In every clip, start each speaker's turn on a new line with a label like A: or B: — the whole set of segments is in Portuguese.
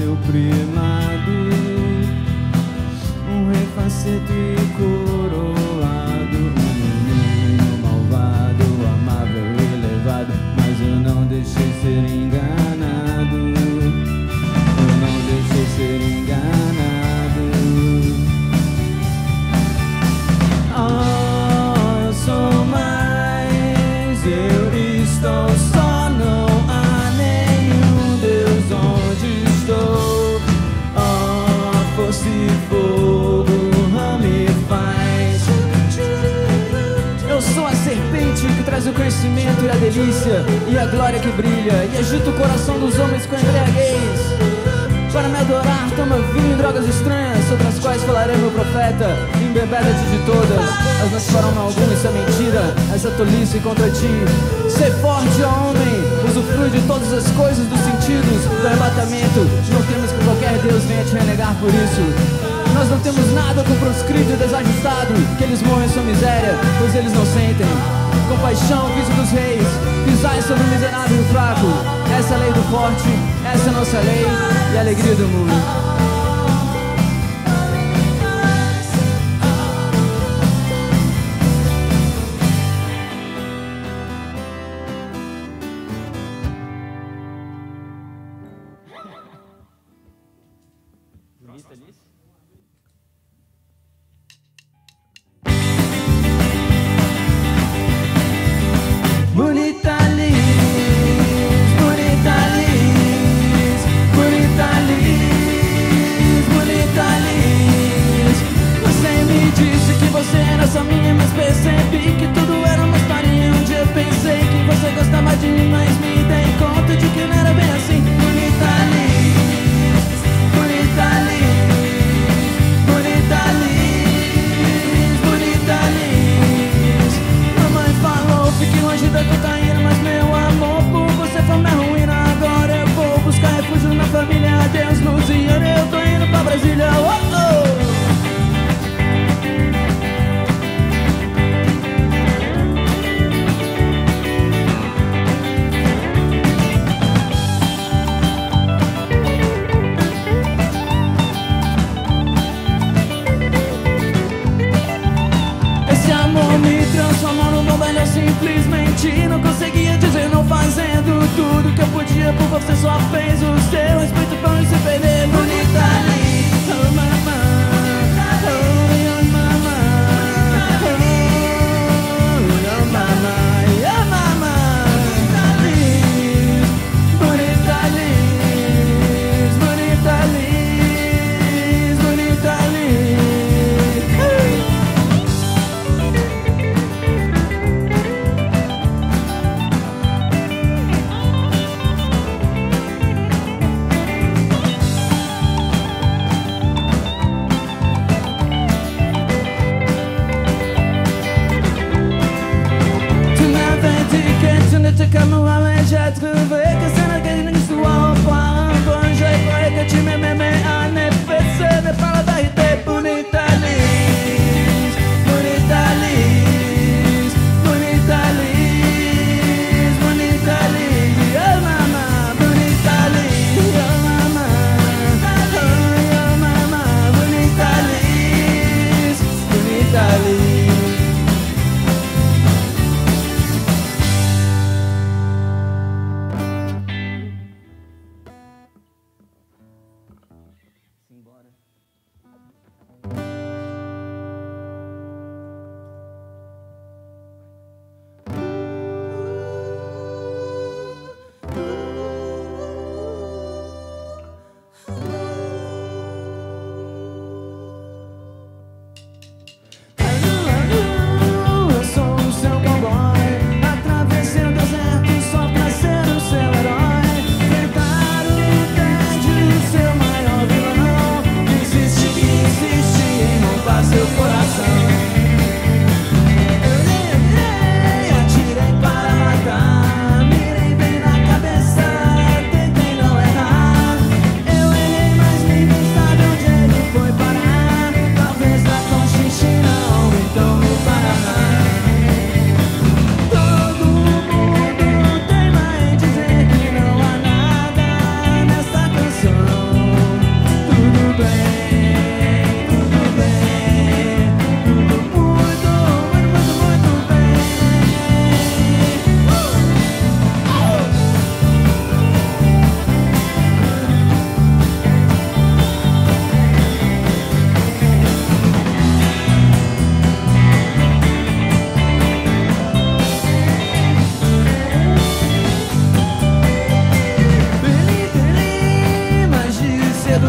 A: seu primado, um rei faceto e coroado, um menino malvado, amável e levado. Mas eu não deixei ser enganado, eu não deixei ser enganado. Oh, eu sou mais, eu estou só, não há nenhum Deus onde estou. Oh, força e fogo me faz. Eu sou a serpente que traz o conhecimento e a delícia e a glória que brilha e agita o coração dos homens com embriaguez. Para me adorar, toma vinho e drogas estranhas, sobre as quais falarei meu profeta, embebeda-te de todas, as não te farão mal algum, isso é mentira, essa tolice contra ti. Ser forte, ó homem, usufrui de todas as coisas dos sentidos, do arrebatamento, não temos que qualquer Deus venha te renegar por isso. Nós não temos nada com proscrito e desajustado, que eles morram em sua miséria, pois eles não sentem. Compaixão, viso dos reis, pisai sobre o miserável e o fraco. Essa é a lei do forte, essa é a nossa lei e a alegria do mundo. Bonita Liz, bonita Liz, bonita Liz, bonita Liz. Você me disse que você era só minha, mas percebi que tudo era uma historinha. Um dia eu pensei que você gostava de mim, mas me dei conta de que não era bem assim. Bonita Liz, bonita Liz, bonita Liz, bonita Liz. Mamãe falou, fique longe da cocaína, mas meu amor por você foi minha ruína. Agora eu vou buscar refúgio na família. Adeus, Luziana, eu tô indo pra Brasília. Oh, oh. Esse amor me transformou num bobalho, eu simplesmente não conseguia dizer não, fazendo tudo que eu podia por você, só fez o seu respeito pra não se perder. Bonita Liz, oh mamãe, oh mamãe, oh mamãe, oh mamãe. Liz, bonita Liz, bonita Liz, bonita Liz.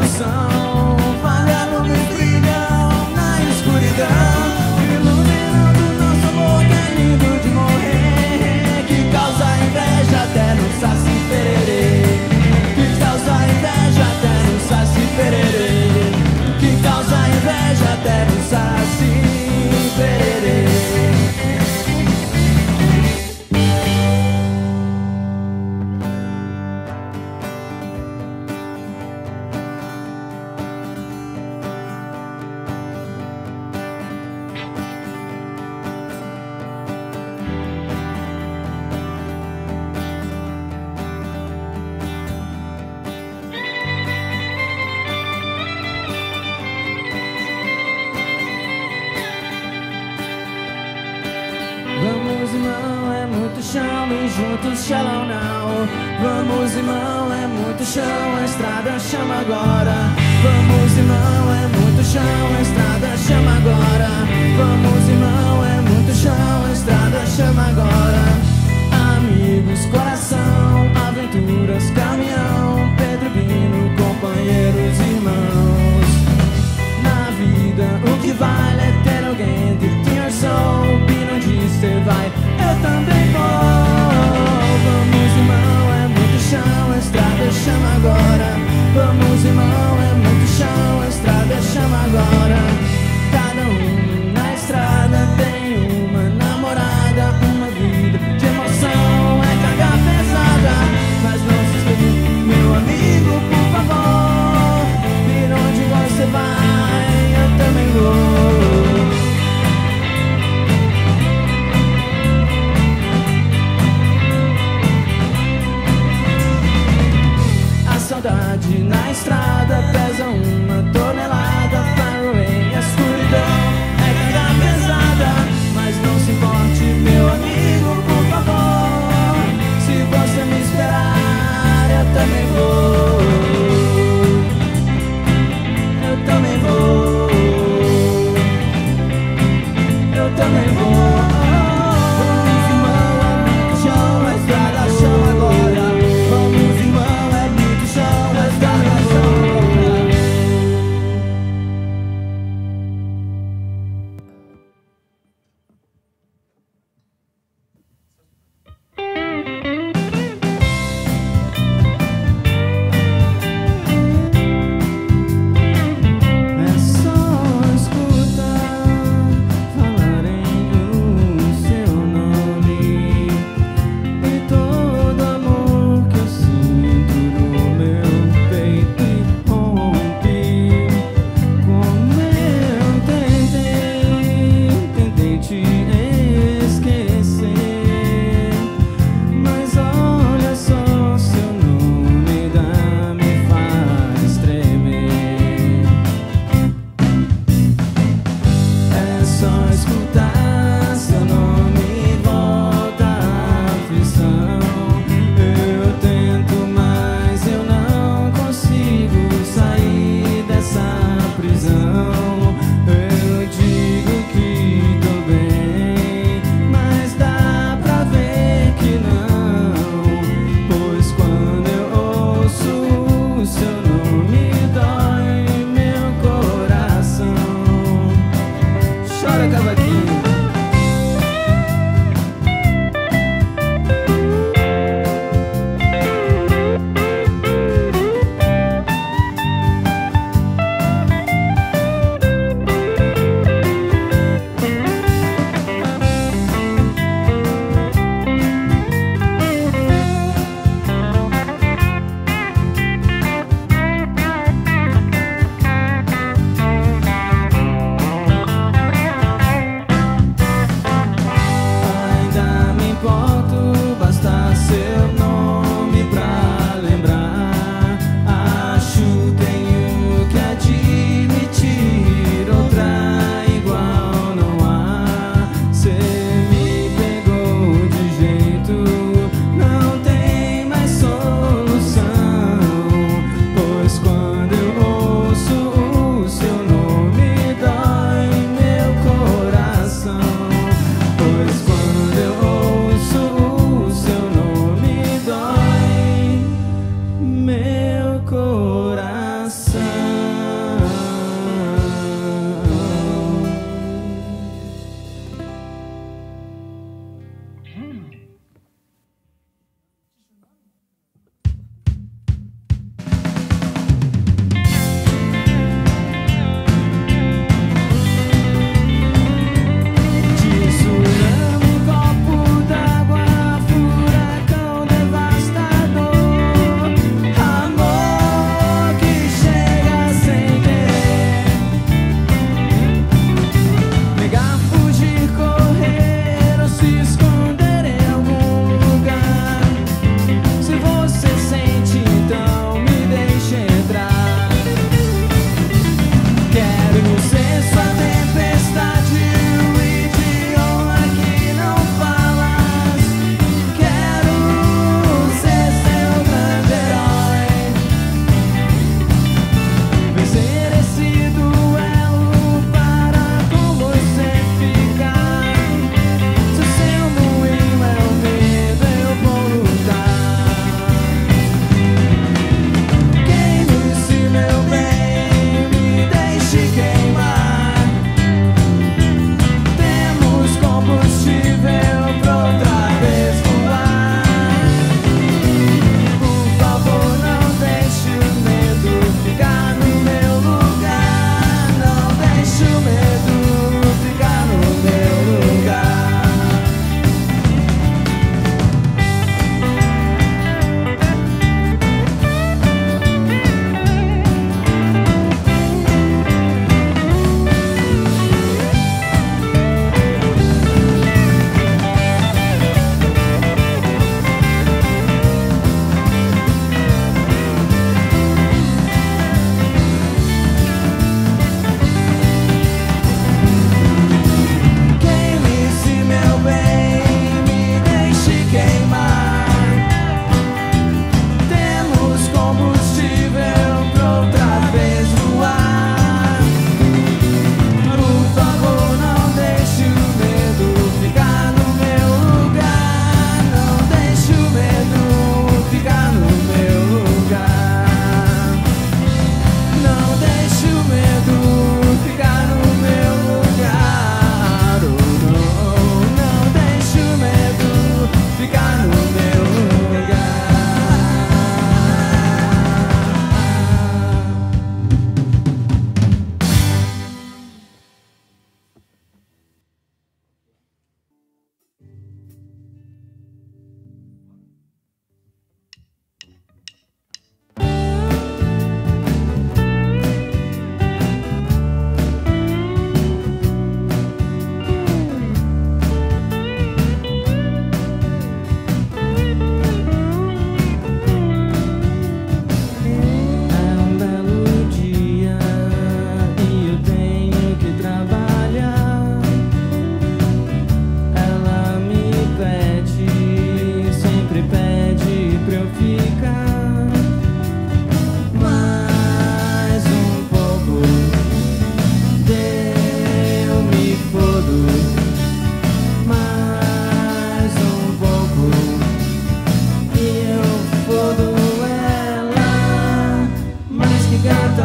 A: ilusão. Falha luzes brilham na escuridão, iluminando nosso amor que é lindo de morrer, que causa inveja até no Saci Pererê, que causa inveja até no Saci Pererê, que causa inveja até no Saci Pererê. Vamos, irmão, é muito chão e juntos shallow now. Vamos, irmão, é muito chão, a estrada chama agora. Vamos, irmão, é muito chão, a estrada chama agora. Vamos, irmão, é muito chão, a estrada chama agora. Amigos, coração, aventuras, caminhão, Pedro Bino, companheiros, irmãos. Na vida o que vale é ter alguém de your soul. Bino diz, cê vai, eu também vou. Vamos, irmão, é muito chão, a estrada chama agora. Vamos, irmão, é muito chão, a estrada chama agora. Cada um na estrada tem uma namorada, uma vida de emoção, é carga pesada. Mas não se esqueça, meu amigo, por favor, vir onde você vai, eu também vou. A saudade na estrada pesa 1 tonelada. Faraway, a escuridão é carga pesada. Mas não se importe, meu amigo, por favor, se você me esperar, eu também vou. Eu também vou. Eu também vou. Vamos, irmão, é muito chão, a estrada chama agora. Vamos, irmão, é muito chão, a estrada chama agora.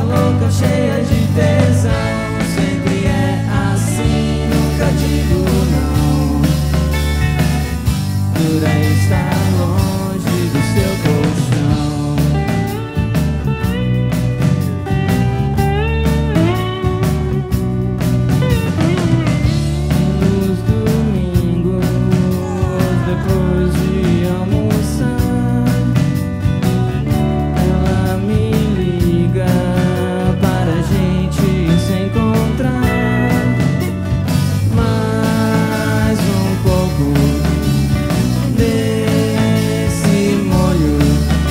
A: louca, cheia de tesão. Sempre é assim, nunca digo não. Dura estar longe do seu colchão. Nos domingos, depois de almoçar, ela me liga para a gente se encontrar. Mais um pouco desse molho,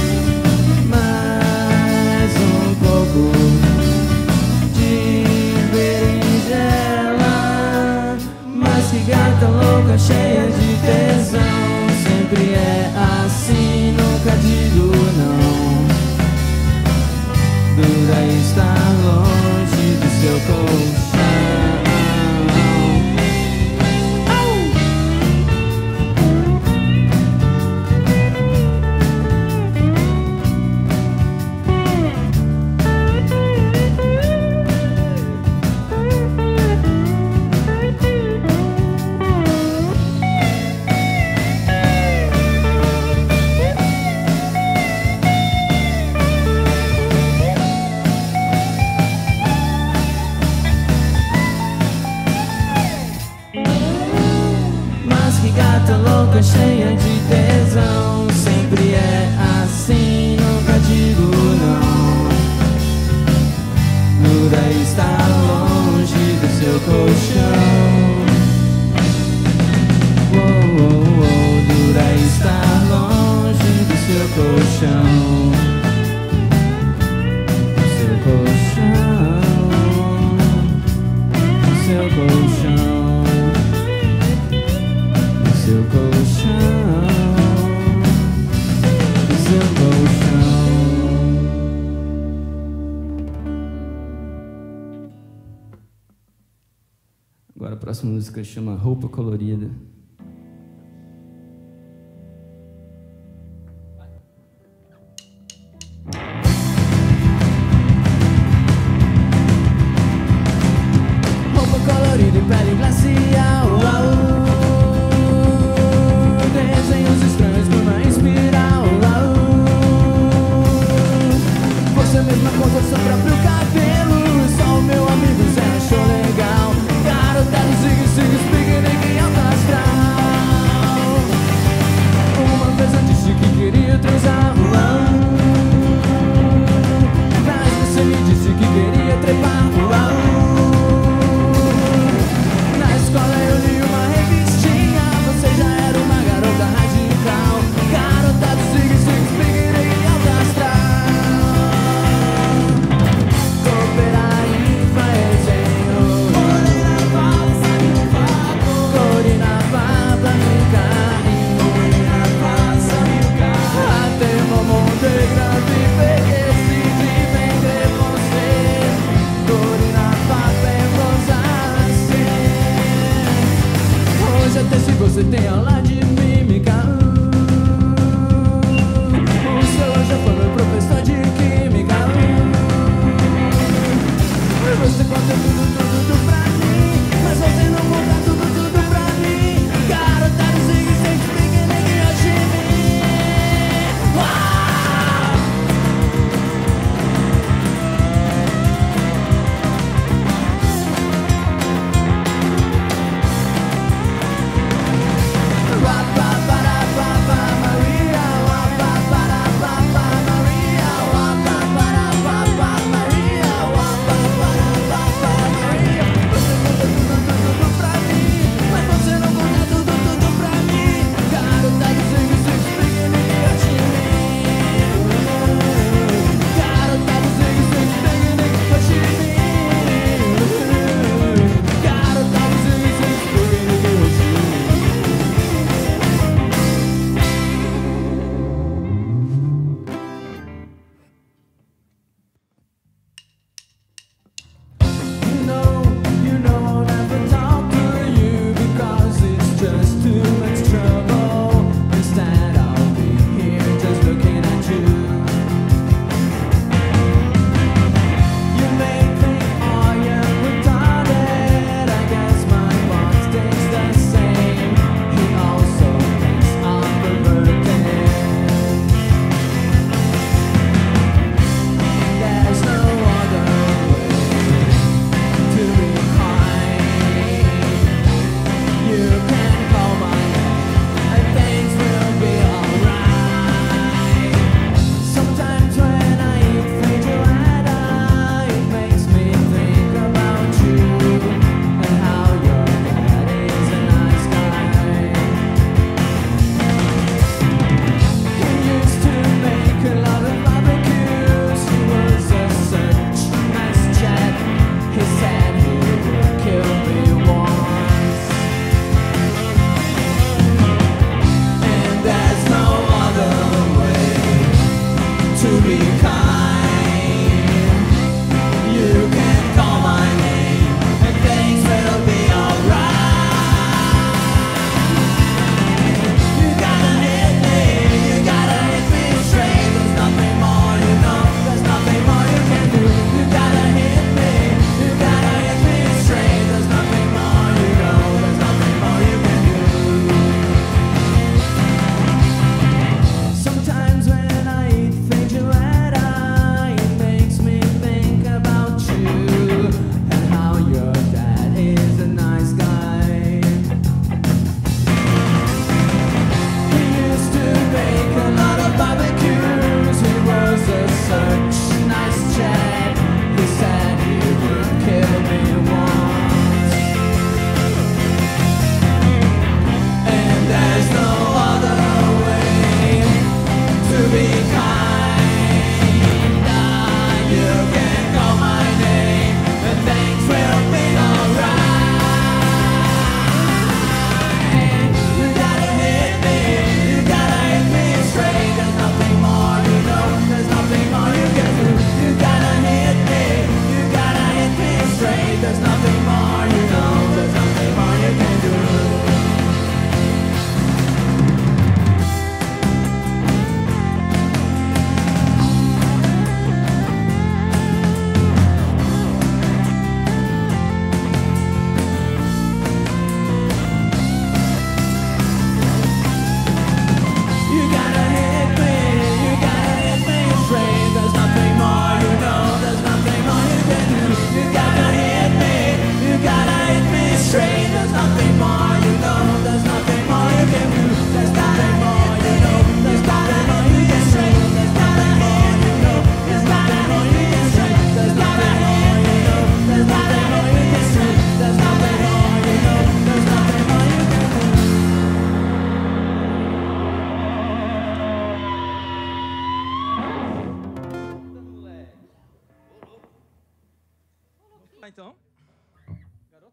A: mais um pouco de berinjela. Mas que gata louca, cheia de tesão. Sempre é assim, nunca digo não. Dura estar longe do seu colchão. Mas que gata louca, cheia de tesão. Sempre é assim, nunca digo não. Dura estar longe do seu colchão. Oh, oh, oh, dura estar longe do seu colchão. Do seu colchão. Do seu colchão. Seu colchão, seu colchão. Agora a próxima música chama Roupa Colorida. Roupa colorida e pele glacial. Desenhos estranhos numa espiral. Você mesma conta seu próprio cabelo. Só o meu amigo Zé achou legal. Garota do Zig Zig, piquenique em alta astral. Uma vez eu disse que queria transar, mas você me disse que queria trepar. Na escola eu li uma revistinha. Você já era uma garota radical. Garota do Zig Zig, piquenique em alta astral. Cooperar em fazer. lá então. Garoto.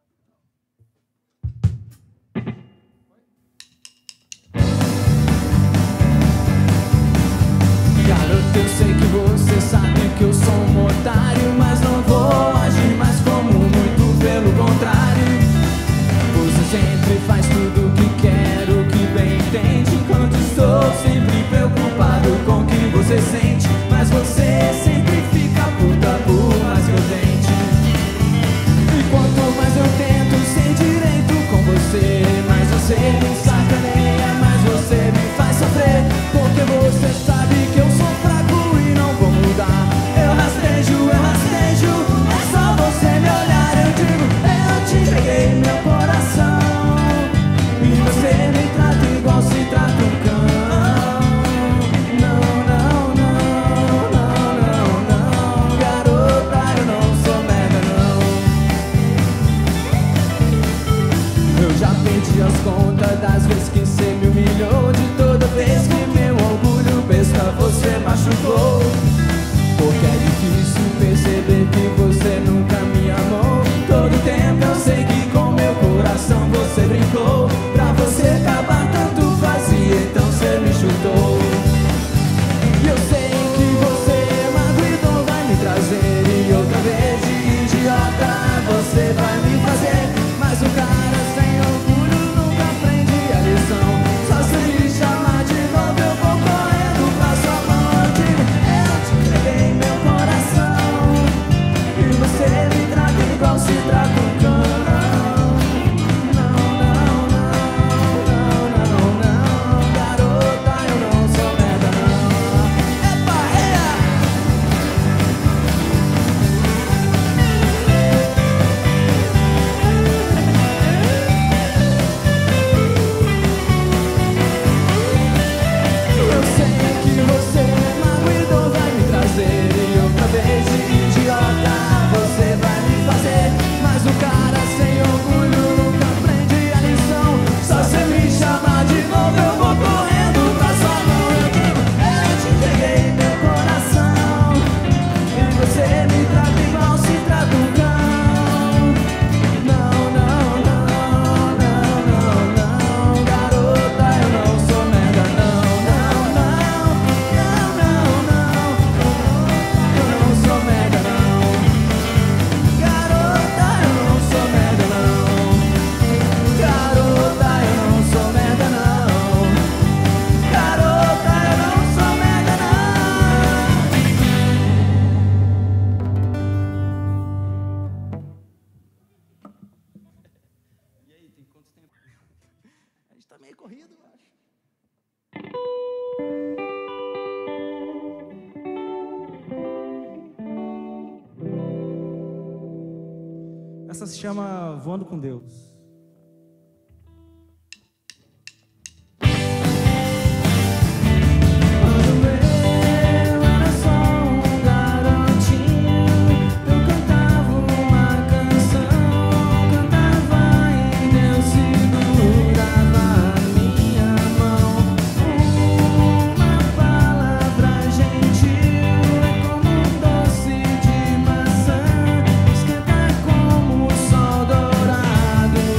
A: Garoto, eu sei que você sabe que eu sou um otário, mas não vou agir mais como muito pelo contrário. Você sempre faz tudo o que quer, o que bem entende, enquanto estou sempre preocupado com o que você sente. Mas você sempre fica puta por mais que eu tente. E quanto mais eu tento ser direito com você, mais você me sacaneia, mais você me faz sofrer. Porque você sabe que eu sou fraco e não vou mudar. Eu rastejo, é só você me olhar. Eu digo, eu te entreguei meu coração, e você me trata igual se trata um cão. Não, não, não, não, não, não, garota, eu não sou merda, não. Eu já perdi as contas das vezes que você me humilhou, de toda vez que meu orgulho besta você machucou. Porque é difícil perceber que você nunca me amou. Todo tempo eu sei que com meu coração você brincou. Pra você acabar tanto fazia, então você me chutou. E eu sei que você magoou, vai me trazer, e outra vez de idiota você vai me fazer. Mas o cara sem orgulho nunca aprende a lição. Só se me chamar de novo eu vou correndo pra sua mão. Eu digo, eu te entreguei meu coração, e você me trata igual se trata um cão. Não, não, não, não, não, não, garota, eu não sou merda, não. Epa, eu sei que você magoou, vai me trazer, e outra vez de idiota você vai me fazer. Mas o cara sem orgulho nunca aprende a lição. Só se me chamar de novo eu vou correndo pra sua mão. Eu digo, eu te entreguei meu coração, e você me trata igual se trata um cão. Não, não, não, não, não, não, garota, eu não sou merda, não. Não, não, não, não, não, eu não sou merda, não. Garota, eu não sou merda, não. Garota, eu não sou merda, não. Garota, eu não sou merda, não. E aí, tem quanto tempo? A gente tá meio corrido, eu acho. Essa se chama Voando com Deus. Quando eu era só um garotinho, eu cantava uma canção, cantava e Deus segurava a minha mão. Uma palavra gentil é como um doce de maçã, esquenta como o sol dourado.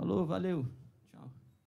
A: Falou, valeu.